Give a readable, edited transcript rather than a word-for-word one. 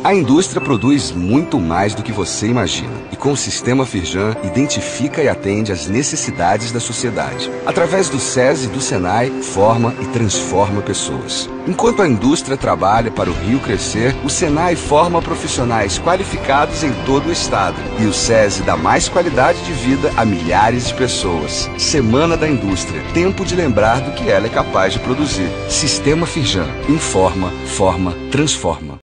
A indústria produz muito mais do que você imagina e com o Sistema Firjan identifica e atende às necessidades da sociedade. Através do SESI e do Senai, forma e transforma pessoas. Enquanto a indústria trabalha para o Rio crescer, o Senai forma profissionais qualificados em todo o estado e o SESI dá mais qualidade de vida a milhares de pessoas. Semana da Indústria, tempo de lembrar do que ela é capaz de produzir. Sistema Firjan, informa, forma, transforma.